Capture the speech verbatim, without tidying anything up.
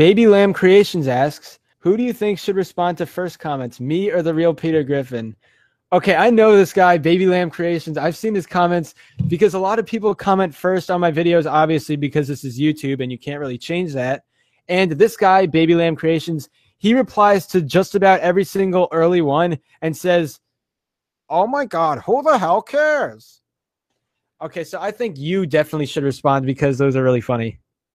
Baby Lamb Creations asks, who do you think should respond to first comments, me or the real Peter Griffin? Okay, I know this guy, Baby Lamb Creations. I've seen his comments because a lot of people comment first on my videos, obviously, because this is YouTube and you can't really change that. And this guy, Baby Lamb Creations, he replies to just about every single early one and says, oh my God, who the hell cares? Okay, so I think you definitely should respond because those are really funny.